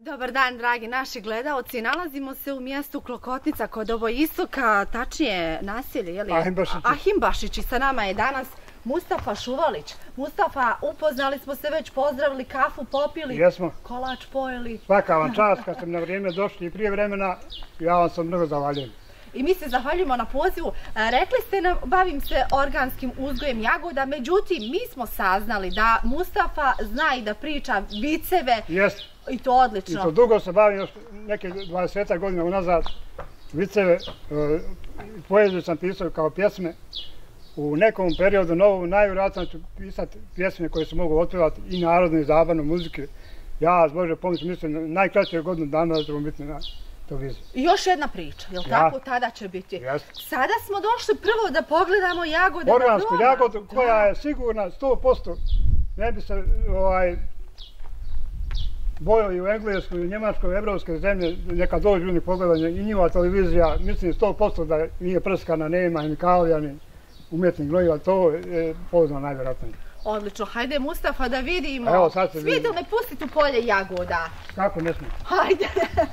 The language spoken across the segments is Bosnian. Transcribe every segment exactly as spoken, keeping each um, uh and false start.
Dobar dan, dragi naši gledaoci. Nalazimo se u mjestu Klokotnica kod Ovojistoka, tačnije naselje, je li? Ahimbašići. Ahimbašići. Sa nama je danas Mustafa Šuvalić. Mustafa, upoznali smo se već, pozdravili, kafu popili, Jesmo. kolač pojeli. Svaka vam čast, kad ste na vrijeme došli i prije vremena, ja vam sam mnogo zahvaljujem. I mi se zahvaljujemo na pozivu. Rekli ste nam, bavim se organskim uzgojem jagoda, međutim, mi smo saznali da Mustafa zna i da priča viceve. Jeste. I to odlično. I to dugo se bavim, još neke dvadeset godina unazad, viceve, poeziju sam pisao kao pjesme. U nekom periodu novu najvjerojatnije ću pisati pjesme koje se mogu otpjevati i narodne i zabavne muzike. Ja, s Bože pomoći, mislim, najkraće godinu dana da ćemo biti na televiziji. I još jedna priča, jel tako? Tada će biti. Jeste. Sada smo došli prvo da pogledamo jagode na Organsku doma. jagodu koja je sigurna sto posto. Ne bi se ovaj, bojao i u Engleskoj, i u Njemačkoj, i u evropske zemlje, neka dođu ljudi pogledanje i njihova televizija, mislim sto posto da nije prskana, nema hemikalija, ni umjetnih gnojiva, to je pouzdano najvjerojatnije. Odlično, hajde Mustafa da vidimo. Evo, sad se vidi. Smijete li me pustiti u polje jagoda? Kako ne smije? Hajde.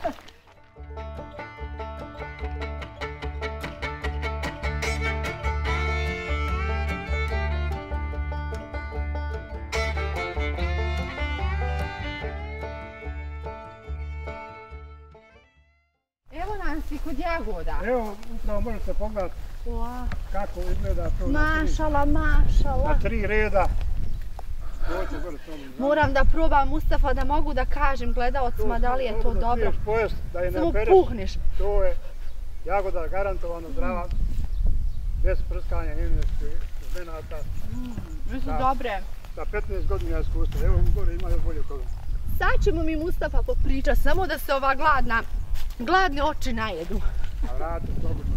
Evo nas i kod jagoda. Evo, upravo možete pogledati Wow. kako izgleda to Mašala, mašala. na tri reda. Moram da probam, Mustafa, da mogu da kažem gledaocima da li je to dobro. Pojest, da je ne Samo opereš, puhneš. to je jagoda garantovano zdrava, bez prskanja hemijskih zmenata. Mi su dobre. Sa petnaest godina iskustva, evo gore ima još bolje od toga. Sad ćemo mi Mustafa popričati, samo da se ova gladna, gladne oči najedu. A vrati, slobodno.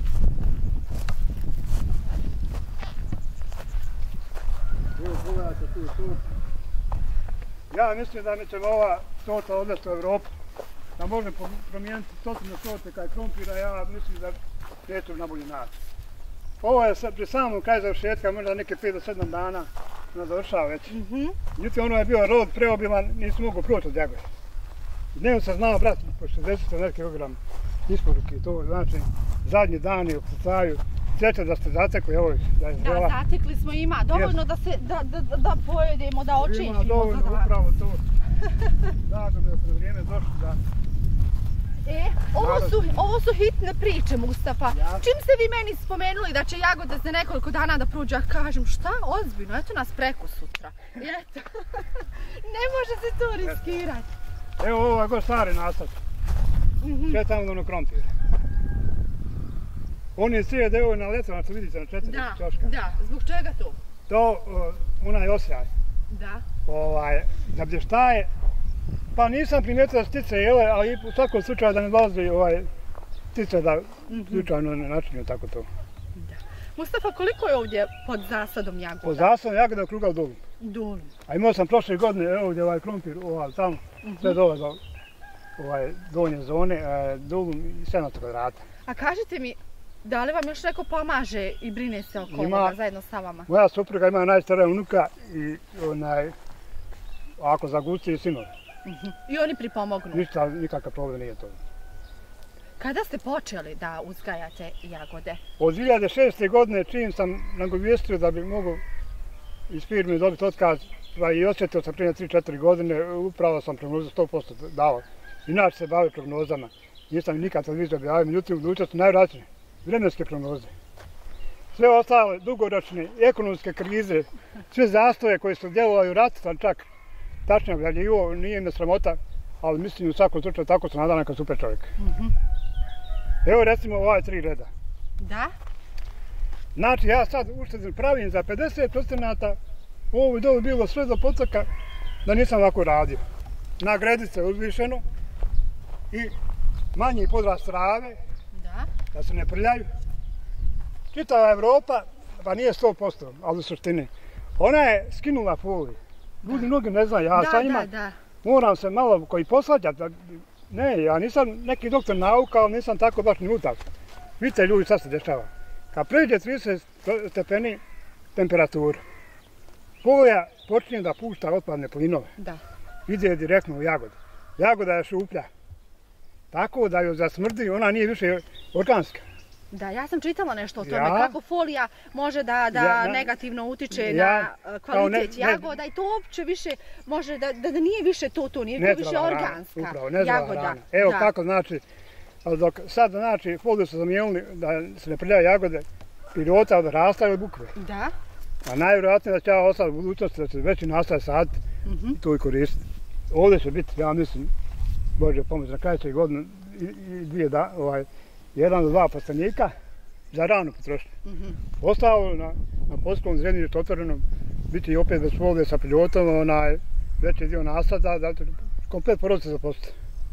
Evo pogledajte tu sort. Ja mislim da mi ćemo ova sorta odvesti u Evropu. Da može promijeniti stotine sorte kaj krompira, ja mislim da neću na bolji način. Ovo je pri samom kraju završetka, možda neke pet do sedam dana ona završava već. Međutim, ono je bio rod preobilan, nisam mogu proći od jagode. Dnevno sam znao brati po šezdeset kilograma isporuke, to znači zadnji dani u pucaju. Sjeća da ste zatekli, evo da je zrela. Da, zatekli smo, ima dovoljno da se, da, da, da pojedemo, da očistimo. Ima dovoljno, upravo to. Drago mi je kada vrijeme došlo da... E, ovo su, ovo su hitne priče, Mustafa. Ja. Čim ste vi meni spomenuli da će jagode za nekoliko dana da prođu, ja kažem šta, ozbiljno, eto nas preko sutra. Eto, ne može se to riskirati. Evo ovo je go stari nasad. Sve tamo ono krompir. Oni sije da je ovo na letovnacu, vidite na četiri čoška. Da, zbog čega to? To, onaj osjaj. Da. Ovaj, da blještaje. Pa nisam primijetio da stice jele, ali u svakom slučaju da ne dolazi ovaj stice da slučajno ne načinju tako to. Da. Mustafa, koliko je ovdje pod zasadom jagoda? Pod zasadom jagoda je kruga u Dolu. Dolu. A imao sam prošle godine, evo ovdje ovaj krompir, ovaj tamo, sve dole do ovaj donje zone, Dolu i sedamsto kvadrata. A kažite mi, da li vam još neko pomaže i brine se oko Ima, ovoga zajedno sa vama? Moja supruga ima najstarija unuka i onaj, ako zagusti i sinove. I oni pripomognu? Ništa, nikakav problem nije to. Kada ste počeli da uzgajate jagode? Od dvije hiljade šeste. godine čim sam nagovijestio da bi mogu iz firme dobiti otkaz, pa i osjetio sam prije tri četiri godine, upravo sam prognozu sto posto dao. Inače se bavio prognozama. Nisam nikad televiziju objavio, međutim u budućnosti najvratnije vremenske prognoze. Sve ostale dugoročne ekonomske krize, sve zastoje koje su djelovali u ratu sam čak tačno objavljivo, nije me sramota, ali mislim u svakom slučaju tako se nadam kao super čovjek. Evo recimo ovaj tri reda. Da? Znači ja sad uštedim pravim za pedeset procenata, ovo je dole bilo sve do pocaka da nisam ovako radio. Na gredice uzvišeno i manji podrast trave, da. Da se ne prljaju. Čitava Evropa, pa nije sto posto, ali u suštini, ona je skinula foliju. Ljudi mnogi ne znaju, ja sa njima moram se malo koji posvađati. Ne, ja nisam neki doktor nauka, ali nisam tako baš ni utak. Vidite ljudi, sad se dešava. Kad pređe trideset stepeni temperaturu, folija počinje da pušta otpadne plinove. Da. Ide direktno u jagode. jagoda je šuplja. Tako da joj zasmrdi, ona nije više organska. Da, ja sam čitala nešto o tome, Ja? kako folija može da, da Ja, na- negativno utiče Ja, na uh, kao ne- kvalitet ne- jagoda i to uopće više može da, da, da nije više to to, nije to više Nezdrava hrana, organska upravo, nezdrava jagoda. hrana. Evo Da. kako znači, ali dok sad znači foliju su zamijenili da se ne prljaju jagode, pilota odrastaju od bukve. Da. A najvjerojatnije da će ja ostati u budućnosti da će veći nastaje saditi Mhm. i to i koristiti. Ovdje će biti, ja mislim, Bože pomoć, na kraju će godinu i, i dvije da, ovaj, jedan do dva plastenika za ranu potrošnju. Mhm. Ostalo na, na polskom zemljištu otvorenom biti i opet bez folije sa piljotom, onaj veći dio nasada, da će komplet porodice zaposliti.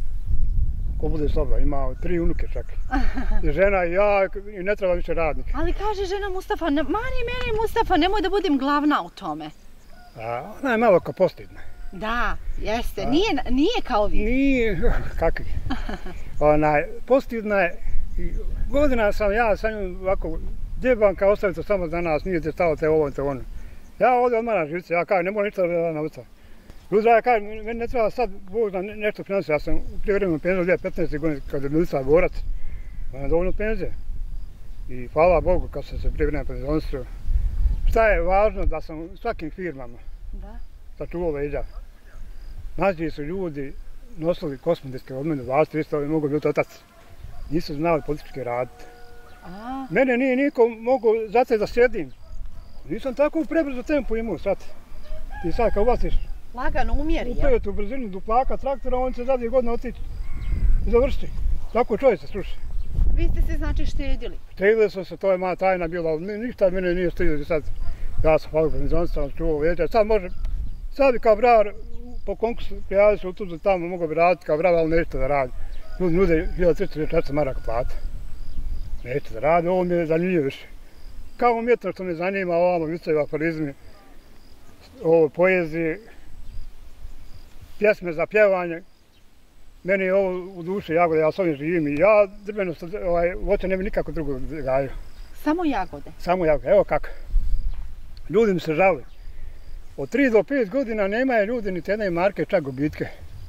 Ko bude slobodno, ima tri unuke čak. I žena i ja, i ne treba više radnika. Ali kaže žena Mustafa, ne, mani meni Mustafa, nemoj da budem glavna u tome. A ona je malo kao postidna. Da, jeste, nije, nije kao vi. Nije, kakvi. Onaj, postidna je, i godina sam ja sa njom ovako, gdje banka ostaviti to samo za nas, nije te stalo te ovo, te ono. Ja ovdje odmaram živce, ja kažem, ne moram ništa da naučam. Ljudi, ja kažem, meni ne treba sad, Bog zna, nešto financija, ja sam u prijevremenu penziju dvije tisuće petnaeste. godine kada je Milica borac, ona je dovoljno penzije. I hvala Bogu kad sam se prijevremeno penzionstrio. Šta je važno da sam u svakim firmama Da. sačuvao leđa. Nađi su ljudi nosili kosmetike od mene, dvadeset tristo, mogu biti otac. Nisu znali politički raditi. A, Mene nije niko mogu zato da sjedim. Nisam tako u prebrzo tempu imao, sad. Ti sad kad ubaciš lagano umjeri, u jel? petu brzinu duplaka traktora, on će za dvije godine otići i završiti. Tako čovjek se sluša. Vi ste se znači štedili. Štedili su se, to je moja tajna bila, ali ništa mene nije stidilo sad. Ja sam hvala penzionstva, čuvao leđa. Sad može, sad bi kao bravar po konkursu prijavili se u Tuzlu tamo, mogu bi raditi kao bravar, ali nećete da radi. Ljudi nude hiljadu tristo četiristo maraka plata. Nećete da radi, ovo mi je zanimljivo više. Kao umjetno što me zanima, ovamo vicevi, aforizmi, ovo poezije, pjesme za pjevanje. Meni je ovo u duši jagode, ja s ovim živim i ja drveno ovaj, voće ne bi nikako drugo gajio. Samo jagode. Samo jagode, evo kako. Ljudi mi se žale. Od tri do pet godina nemaju ljudi niti jedne marke, čak gubitke.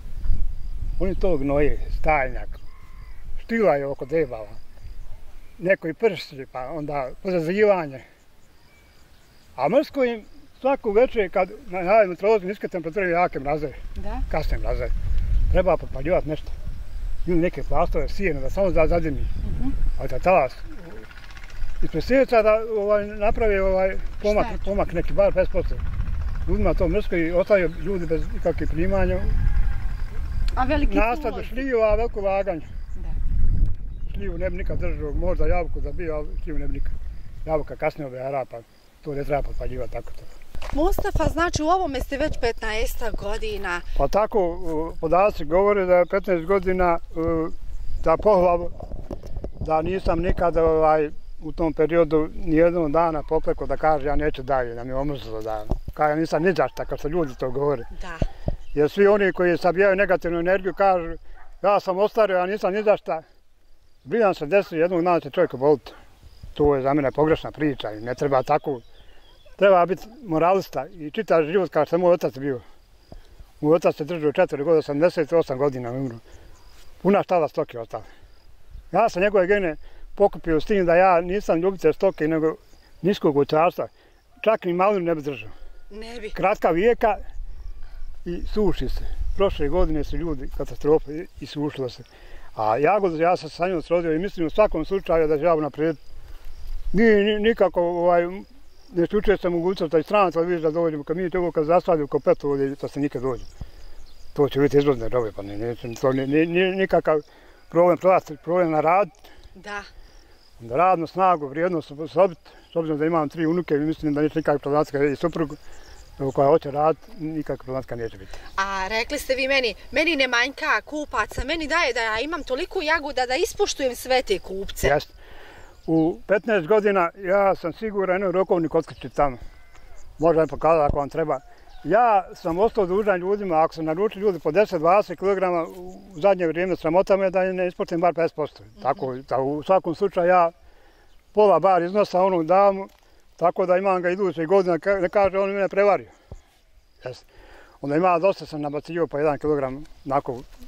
Oni to gnoje, stajnjak, štilaju oko debala. Neko i pršći, pa onda pozazivanje. A mrsko im svaku večer kad najavimo trolozi niske temperature jake mraze, Da. kasne mraze, treba potpaljivati nešto. Ili neke plastove, sijeno, da samo da zadimi. Mhm. Ali da talas ispred sjeća da ovaj, napravi ovaj, pomak, Šta je? pomak neki, bar pedeset posto. Ljudima to mrsko i ostaju ljudi bez ikakvih primanja. A veliki Nastade ulozi. šliju, a veliko laganje. Da. Šliju ne bi nikad držao, možda jabuku da bi, ali šliju ne bi nikad. Jabuka kasnije objara, pa to ne treba potpaljivati tako to. Mustafa, znači u ovome ste već petnaest godina. Pa tako, uh, podaci govore da je petnaest godina uh, za pohvalu da nisam nikada ovaj, u tom periodu nijednog dana poklekao da kaže ja neću dalje, da mi je omrzlo da kao ja nisam niđašta, kao što ljudi to govore. Da. Jer svi oni koji sabijaju negativnu energiju kažu ja sam ostario, ja nisam niđašta. Biljam se desi, jednog dana će čovjek oboliti. To je za mene pogrešna priča i ne treba tako. Treba biti moralista i čitav život kao što je moj otac bio. Moj otac se držao četiri godine, osamdeset osam godina umro. Puna štala stoke ostala. Ja sam njegove gene pokupio s tim da ja nisam ljubitelj stoke, nego niskog voćarstva. Čak ni malinu ne bi držao. Ne bi. Kratka vijeka i suši se. Prošle godine su ljudi katastrofe i sušilo se. A jagodu ja sam sa njom srodio i mislim u svakom slučaju da će ja naprijed. Nije ni- nikako ovaj, ne slučuje se mogućnost da i strana televizija da dođemo, kad mi to kad zastavljaju kao petu ovdje, to se nikad dođe. To će biti izvozne robe, pa ne, ne, to nije ni, ni, nikakav problem prodati, problem na rad, Da. da radnu snagu, vrijednost osobiti, s obzirom da imam tri unuke i mislim da neće nikakva problematika i suprug koja hoće raditi, nikakva problematika neće biti. A rekli ste vi meni, meni ne manjka kupaca, meni daje da ja imam toliko jagoda da ispoštujem sve te kupce. Jeste. U petnaest godina ja sam siguran jednog rokovnik otkrići tamo. Možda mi pokazati ako vam treba. Ja sam ostao dužan ljudima, ako sam naručio ljudi po deset do dvadeset kilograma, u zadnje vrijeme sramota me da ne ispoštujem bar pedeset posto. Mm-hmm. Tako da u svakom slučaju ja pola bar iznosa onog damu, tako da imam ga idućeg godina, ne kaže on mene prevario. Jeste. Onda ima dosta sam nabacio po jedan kilogram, onako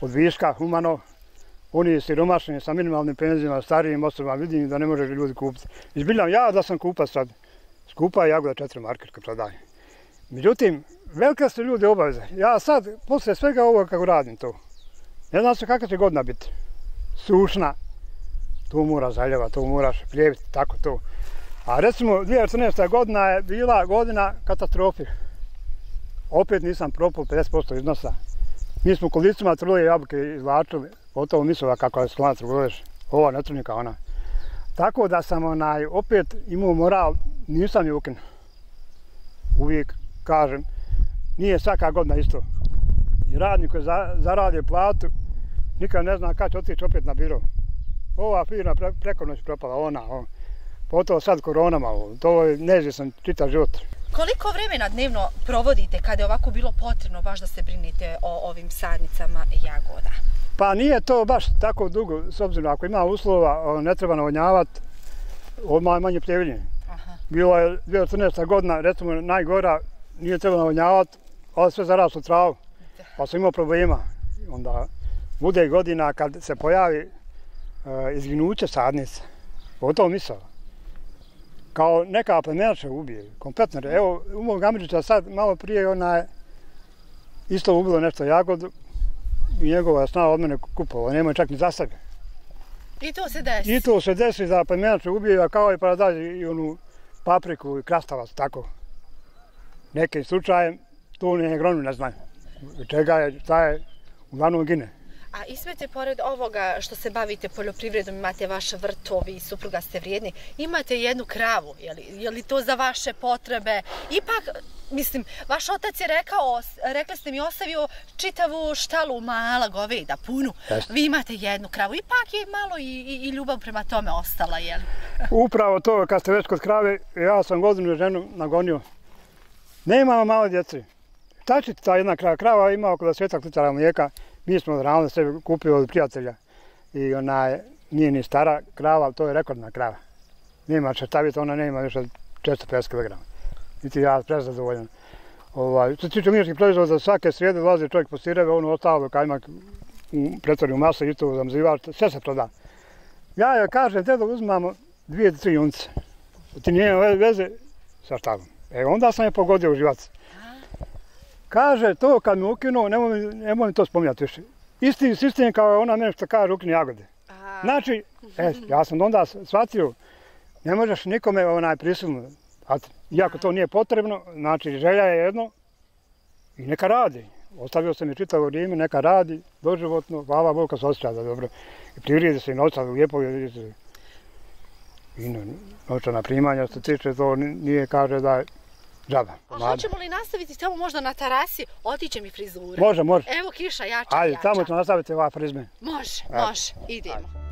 od viška, humano. Oni siromašni sa minimalnim penzijama, starijim osobama, vidim da ne može ljudi kupiti. Izbiljam ja da sam kupac sad. Skupa je jagoda četiri marke kad prodajem. Međutim, velike su ljudi obaveze. Ja sad, posle svega ovoga kako radim to, ne znam se kakva će godina biti. Sušna, tu mora zaljeva, tu moraš prijeviti, tako to. A recimo, dvije hiljade četrnaesta. godina je bila godina katastrofe. Opet nisam propao pedeset posto iznosa. Mi smo kolicima trulije jabuke izvlačili, gotovo mislila kako je slana truluješ, ova ne truni kao ona. Tako da sam onaj, opet imao moral, nisam je ukinuo. Uvijek kažem, nije svaka godina isto. I radnik koji za, zaradi platu, nikad ne zna kad će otići opet na biro. Ova firma pre, preko noć propala, ona, on. Pogotovo sad koronama, to je neizvjesan čitav život. Koliko vremena dnevno provodite kada je ovako bilo potrebno baš da se brinete o ovim sadnicama jagoda? Pa nije to baš tako dugo, s obzirom ako ima uslova, ne treba navodnjavati, odmah je manje pljevljenje. Bila je dvije hiljade četrnaesta. godina, recimo najgora, nije treba navodnjavati, ali sve zaraslo travu, pa sam imao problema. Onda bude godina kad se pojavi e, izginuće sadnice, gotovo misao. Kao neka plemenača ubije, kompletno. Evo, u mog Gamidžića sad malo prije ona je isto ubilo nešto jagodu i njegova sna od mene kupovao, nemoj čak ni za sebe. I to se desi? I to se desi da plemenača ubije, kao i paradajz i onu papriku i krastavac, tako. Nekim slučajem, to ni agronomi ne znaju. Čega je, šta je, uglavnom gine. A Ismete, pored ovoga što se bavite poljoprivredom, imate vaš vrtovi, supruga ste vrijedni, imate jednu kravu, je li, je li to za vaše potrebe? Ipak, mislim, vaš otac je rekao, rekli ste mi, ostavio čitavu štalu mala goveda, punu. Jeste. Vi imate jednu kravu, ipak je malo i, i, i ljubav prema tome ostala, je li? Upravo to, kad ste već kod krave, ja sam godinu ženu nagonio. Nemamo malo djece. Šta će ta jedna krava? Krava ima oko desetak litara mlijeka. Mi smo ravno se kupili od prijatelja i ona nije ni stara krava, to je rekordna krava. Nema će staviti, ona nema više od četiristo pedeset kilograma. Niti ja prezadovoljan. Ovaj, što se tiče mliječkih proizvoda, svake srijede dolazi čovjek po sireve, ono ostalo kajmak pretvori u masu i to zamzivač, sve se proda. Ja joj kažem, te da uzmamo dvije, tri junce. Ti nije veze sa štabom. E onda sam je pogodio u živac. Kaže, to kad mi ukinuo, nemoj, nemoj mi to spominjati više. Isti sistem kao ona mene što kaže ukini jagode. Znači, e, ja sam onda shvatio, ne možeš nikome onaj prisilno, iako to nije potrebno, znači želja je jedno i neka radi. Ostavio sam je čitavo vrijeme, neka radi, doživotno, hvala Bogu kad se osjeća da dobro. I privredi se i novca lijepo, i novčana primanja, što tiče, to nije kaže da je džaba. A hoćemo li nastaviti tamo možda na terasi? Otiće mi frizura. Može, može. Evo kiša, jača, Ajde, jača. tamo ćemo nastaviti ova frizme. Može, Ajde. može. Idemo. Ajde.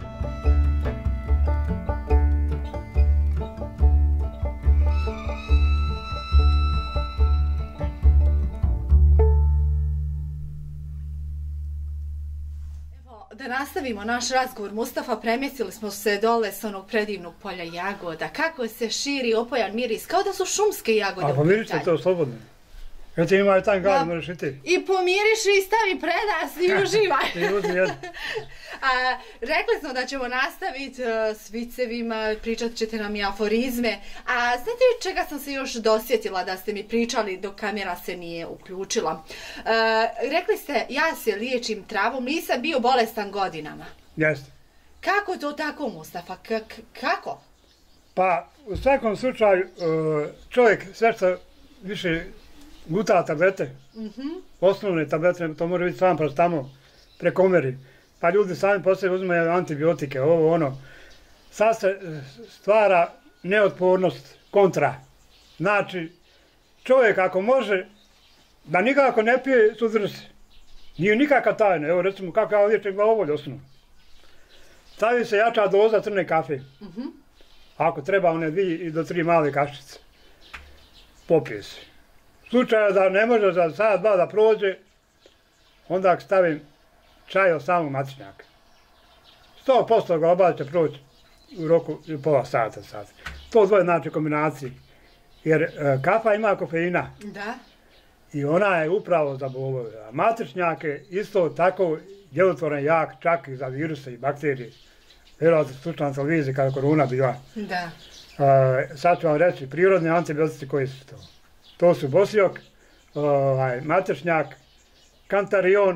Da nastavimo naš razgovor, Mustafa, premjestili smo se dole s onog predivnog polja jagoda. Kako se širi opojan miris, kao da su šumske jagode. A pomirište to slobodno. Kad ti ima taj gad, možeš i ti. I pomiriši i stavi predas i uživaj. I uzmi jedan. A, rekli smo da ćemo nastaviti uh, s vicevima, pričat ćete nam i aforizme. A znate čega sam se još dosjetila da ste mi pričali dok kamera se nije uključila? Uh, rekli ste, ja se liječim travom, nisam bio bolestan godinama. Jeste. Kako to tako, Mustafa? K kako? Pa, u svakom slučaju, čovjek sve što više guta tablete, mm-hmm. osnovne tablete, to može biti sam paracetamol, prekomeri. Pa ljudi sami poslije uzimaju antibiotike, ovo ono. Sad se stvara neotpornost kontra. Znači, čovjek ako može da nikako ne pije, suzdrži se. Nije nikakva tajna. Evo recimo kako ja liječim glavobolju osnovno. Stavi se jača doza crne kafe. Mm-hmm. Ako treba one dvije do tri male kašice. Popije se. U slučaju da ne može za sat, dva da prođe, onda ako stavim čaj od samog matičnjaka. sto posto ga obavite proći u roku pola sata. sata. To dvoje znači kombinaciji. Jer e, kafa ima kofeina. Da. I ona je upravo za bolove. A matičnjak je isto tako djelotvoran jak čak i za viruse i bakterije. Vjerojatno ste slušali na televiziji kada je korona bila. Da. Uh, sad ću vam reći, prirodni antibiotici koji su to. To su bosijok, uh, matešnjak, kantarion,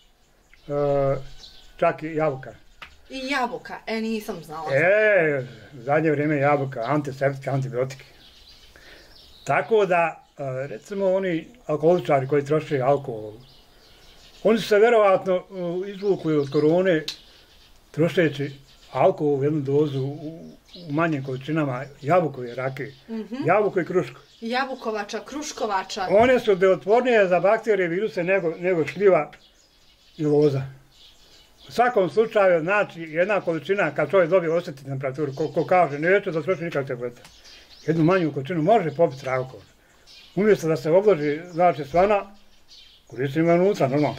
uh, čak i jabuka. I jabuka, e nisam znala. E, u zadnje vrijeme jabuka, antiseptika, antibiotike. Tako da, uh, recimo oni alkoholičari koji troše alkohol, oni su se vjerovatno uh, izvukli od korone trošeći alkohol u jednu dozu u, u manjim količinama jabukove rakije, mm-hmm. jabuko i kruško. Jabukovača, kruškovača. One su delotvornije za bakterije i viruse nego, nego šljiva i loza. U svakom slučaju, znači, jedna količina, kad čovjek dobije osjeti temperaturu, ko, ko kaže, neće da troši nikak tableta. Jednu manju količinu može popiti alkohol. Umjesto da se obloži, znači, svana, koristimo unutra, normalno.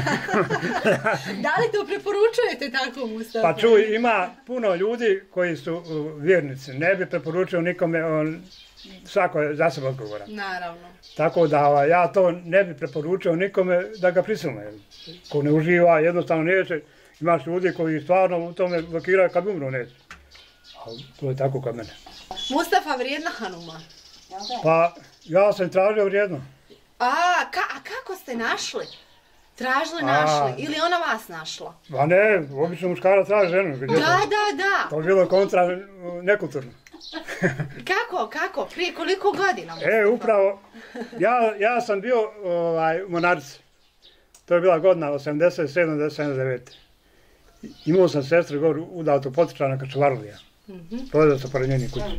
Da li to preporučujete tako, Mustafa? Pa čuj, ima puno ljudi koji su uh, vjernici. Ne bi preporučio nikome, on, svako je za sebe odgovoran. Naravno. Tako da ja to ne bi preporučio nikome da ga prisilne. Ko ne uživa, jednostavno neće. Imaš ljudi koji stvarno u tome blokiraju kad umru neće. Ali to je tako kod mene. Mustafa, vrijedna Hanuma? Pa ja sam tražio vrijedno. A, ka, a kako ste našli? Tražili, našli? A, ili ona vas našla? Pa ne, obično muškara traži ženu. Da, da, da. To je bilo kontra nekulturno. Kako, kako? Prije koliko godina? Mustafa? E, upravo, ja, ja sam bio ovaj, u Monarici. To je bila godina osamdeset sedam do osamdeset devet. Imao sam sestru gore udato potičana kad Čuvarlija. Mm-hmm. Prodao sam pored njeni kući.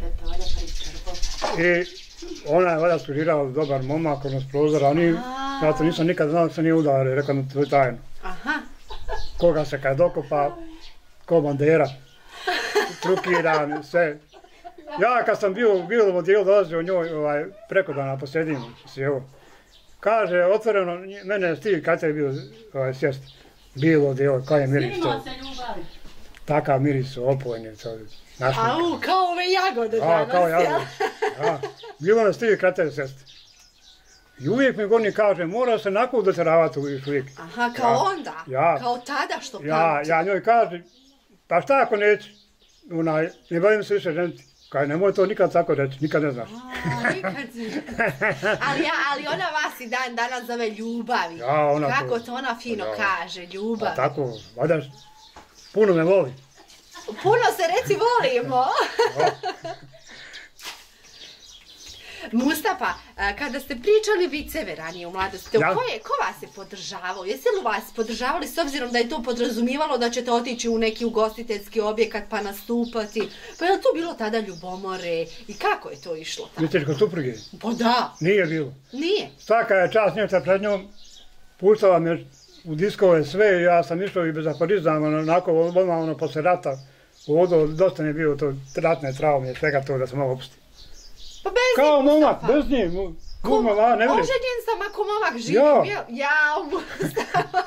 I ona je valjda studirala dobar momak, ono s prozora, oni, ja to nisam nikad znao da se nije udala, rekao mi to je tajno. Aha. Koga se kad dokopa, ko bandera, trukiran, sve. Ja kad sam bio u bilom odijelu dolazio njoj ovaj, preko dana po sredinu, sjeo. Kaže, otvoreno, mene je stiv kad je bio ovaj, sjest. Bilo odijelo, kaj je miris to. Takav miris, opojni, to našli. Au, kao ove jagode danas, ja? Kao jagode, ja. Bilo nas stiv kad je sjest. I uvijek mi gornji kaže, mora se nakon doteravati uvijek. Aha, kao ja. Onda? Ja. Kao tada što pamti? Ja, ja njoj kaže, pa šta ako neće? Onaj, ne bavim se više ženiti. Kaj, nemoj to nikad tako reći, nikad ne znaš. A, nikad ali, ja, ali ona vas i dan danas zove ljubavi. Ja, ona kako to, to ona fino ja. Kaže, ljubavi. Pa tako, valjda, puno me voli. Puno se reci volimo. Mustafa, kada ste pričali viceve ranije u mladosti, ja. ko, je, ko vas je podržavao? Jesi li vas podržavali s obzirom da je to podrazumijevalo da ćete otići u neki ugostiteljski objekat pa nastupati? Pa je li tu bilo tada ljubomore i kako je to išlo? Misliš kod supruge? Pa da. Nije bilo. Nije? Svaka je čast njevca pred njom, puštala me u diskove sve, ja sam išao i bez aforizama, onako odmah ono posle rata, vodo, dosta mi je bilo to ratne traume, svega to da sam malo opustio. Pa bez kao njih, momak, bez njih, moma, ne voli. Oženjen sam ako momak živi, ja. Bio, ja, Mustafa.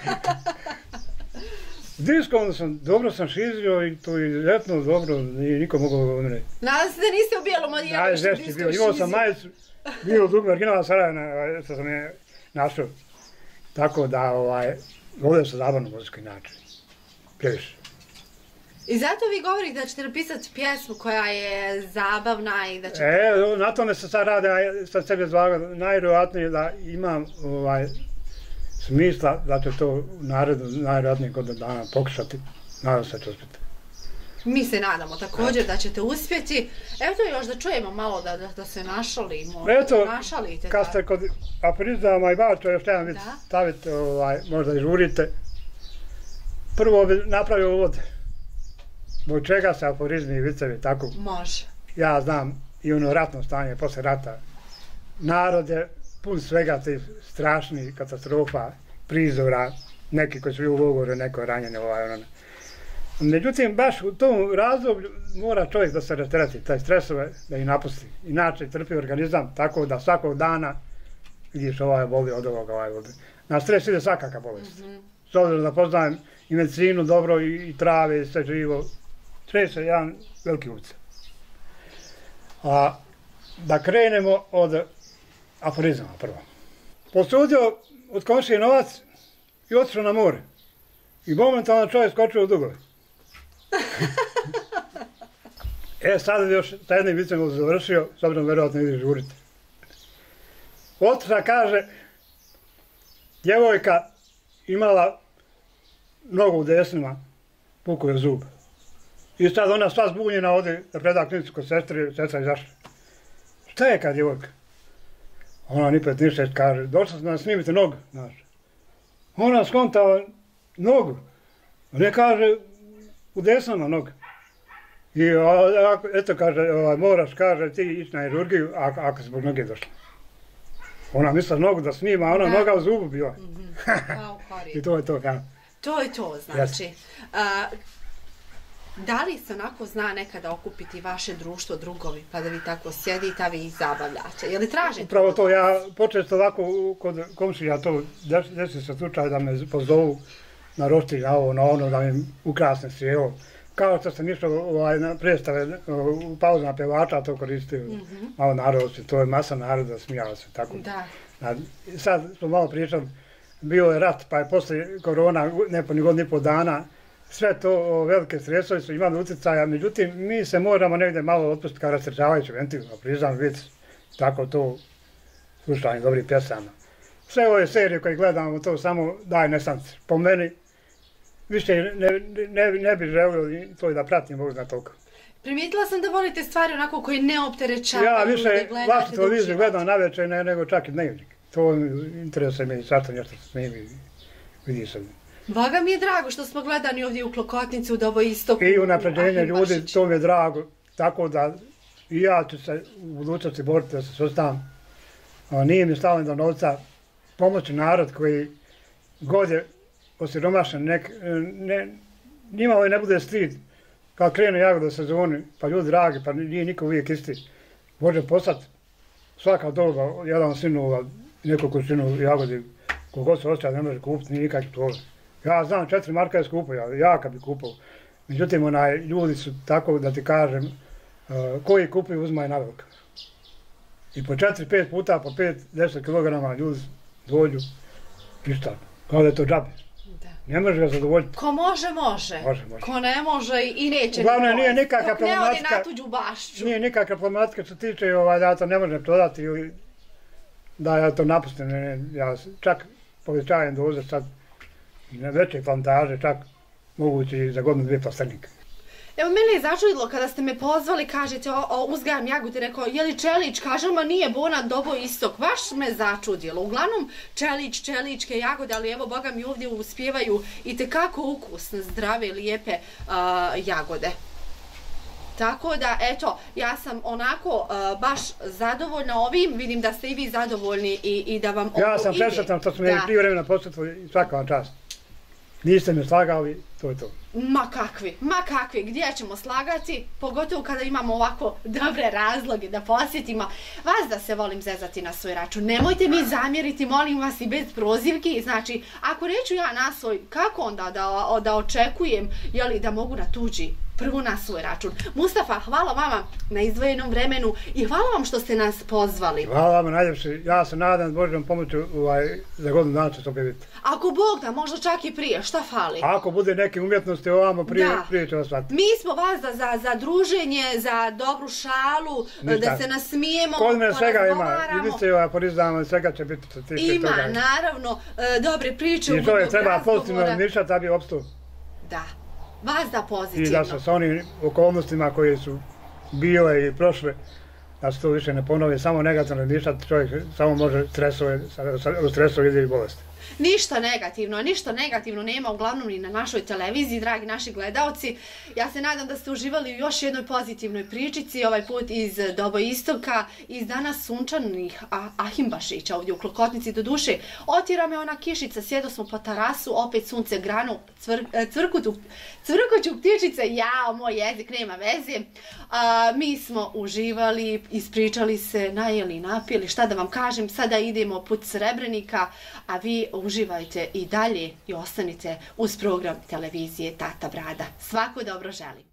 Diskom sam, dobro sam šizio i to je ljetno dobro, nije niko mogao umre. Nadam se da niste u bijelom odijelu što diskom šizio. Imao sam majicu, bio u dugme originala Sarajeva, što sam je našao. Tako da, ovaj, ovdje sam zabavno muzički način. Previše. I zato vi govorite da ćete napisati pjesmu koja je zabavna i da će... E, na tome se sad rade, sad sebi zvagao, najvjerojatnije da imam ovaj, smisla da će to u naredu, najvjerojatnije godinu dana pokušati, nadam se da će uspjeti. Mi se nadamo također da ćete uspjeti. Evo to još da čujemo malo da, da, da se našalimo. Eto, našalite, kad ste kod aforizama i bačo još jedan vid staviti, ovaj, možda i žurite. Prvo bi napravio uvod. Zbog čega se aforizmi i vicevi tako? Može. Ja znam i ono ratno stanje posle rata. Narod je pun svega tih strašnih katastrofa, prizora, neki koji su bili u logoru, neko ranjeni ovaj ono. Međutim, baš u tom razdoblju mora čovjek da se rastereti, taj stresove da ih napusti. Inače trpi organizam tako da svakog dana vidiš ovaj boli od ovoga, ovaj boli. Na stres ide svakaka bolest. Mm-hmm. S obzirom da poznajem i medicinu dobro i, i trave i sve živo. Stres je jedan veliki utjecaj. A da krenemo od aforizama prvo. Posudio od komšije novac i otišao na more. I momentalno čovjek skočio u dugove. E, sad još sa jednim vicem završio, s obzirom verovatno ide žuriti. Otišla, kaže, djevojka imala nogu u desnima, pukao je zub. I sad ona sva zbunjena ode da preda klinicu kod sestre, sestra izašla. Šta je kad djevojka? Ona nipet ništa kaže, došla sam da snimite nogu, znaš. Ona skontala nogu. Ne kaže, u desnama noga. I eto kaže, moraš, kaže, ti ići na hirurgiju ako se zbog noge došla. Ona misla nogu da snima, a ona noga u zubu bila. I to je to, kao. To je to, znači. Da li se onako zna nekada okupiti vaše društvo, drugovi, pa da vi tako sjedite, a vi ih zabavljate? Je li tražite? Upravo to, ja počesto ovako kod komšija to desi se slučaj da me pozovu na roštilj, na ovo, na ono, da mi ukrasne sjelo. Kao što sam išao na predstave, u pauzu na pevača, to koristio malo narodnosti, to je masa naroda, smijala se tako. Da. Sad smo malo pričali, bio je rat, pa je posle korona, nepo ni godinu i pol dana, sve to velike stresovi su imali utjecaja, međutim, mi se moramo negdje malo otpustiti kao rasrđavajući ventil, priznam vic, tako to slušanje dobrih pjesama. Sve ove serije koje gledamo, to samo daje nestanci. Po meni, više ne, ne, ne bi želio to da pratim možda toliko. Primijetila sam da volite stvari onako koje ne opterećavaju. Ja više vašu televiziju gledam navečer ne, nego čak i dnevnik. To interesuje me i svašta nešto se snimi, vidi se. Boga mi je drago što smo gledani ovdje u Klokotnici, u Doboistoku. I unapređenje ljudi, to mi je drago. Tako da i ja ću se u budućnosti boriti da se sustavam. Nije mi stavljeno do novca pomoći narod koji god je osiromašen, nek, ne, njima ovaj ne bude strid. Kad krene jagoda sezoni, pa ljudi dragi, pa nije niko uvijek isti. Može poslati svaka doba, jedan sinova, nekoliko sinova jagodi, kogod se osjeća ne može kupiti, nije nikakvi problem. Ja znam, četiri marka je skupo, ja, ja kad bi kupao. Međutim, onaj, ljudi su tako da ti kažem, uh, koji kupuju uzmaju navelika. I po četiri, pet puta, po pet, deset kilograma ljudi dođu, ništa, kao da je to džabe. Ne može ga zadovoljiti. Ko može, može. Može, može. Ko ne može i neće. Uglavnom, nije nikakva problematika. Dok ne odi na tuđu bašću. Nije nikakva problematika što tiče ovaj, da ja to ne možem prodati ili da ja to napustim. Ne, ne, ja čak povećajem doze sad na veće plantaže, čak mogući i za godinu dvije plastenika. Evo, mene je začudilo kada ste me pozvali, kažete, o, o uzgajam jagode, rekao, je li čelić? Kažem, ma nije Bona, Doboistok. Baš me začudilo. Uglavnom, čelić, čeličke jagode, ali evo, Boga mi ovdje uspijevaju i tekako ukusne, zdrave, lijepe a, jagode. Tako da, eto, ja sam onako a, baš zadovoljna ovim, vidim da ste i vi zadovoljni i, i da vam ovo ide. Ja sam presretan što smo me prije vremena posjetili i svaka vam čast. Niste me slagali, to je to. Ma kakvi, ma kakvi, gdje ćemo slagati, pogotovo kada imamo ovako dobre razloge da posjetimo. Vas da se volim zezati na svoj račun, nemojte mi zamjeriti, molim vas i bez prozivki, znači, ako reću ja na svoj, kako onda da, da očekujem, jeli, da mogu na tuđi, prvo na svoj račun. Mustafa, hvala vama na izdvojenom vremenu i hvala vam što ste nas pozvali. Hvala vam najljepše, ja se nadam s Božjom pomoću ovaj, za godinu dana će to biti. Ako Bog da, možda čak i prije, šta fali? Ako bude neke umjetnosti ovamo prije, da. Prije će vas shvatiti. Mi smo vas za, za, za druženje, za dobru šalu, ništa. Da se nasmijemo, kod mene svega ima, i vi ste aforizama, svega će biti što tiče ima, toga. Ima, naravno, dobre priče. I čovjek treba pozitivno razmišljati da bi opstao. Da. Vas da pozitivno. I da se s onim okolnostima koje su bile i prošle, da se to više ne ponove, samo negativno razmišljati, čovjek samo može stresove, u stresu ide i bolesti. Ništa negativno, ništa negativno nema uglavnom ni na našoj televiziji, dragi naši gledalci. Ja se nadam da ste uživali u još jednoj pozitivnoj pričici, ovaj put iz Doboistoka, iz danas sunčanih Ahimbašića ovdje u Klokotnici. Do duše, otira me ona kišica, sjedo smo po tarasu, opet sunce granu, cvr, cvrkuću, cvrkuću ptičice, jao, moj jezik, nema veze. A, mi smo uživali, ispričali se, najeli, napili, šta da vam kažem, sada idemo put Srebrenika, a vi uživajte i dalje i ostanite uz program televizije Tata Brada. Svako dobro želim.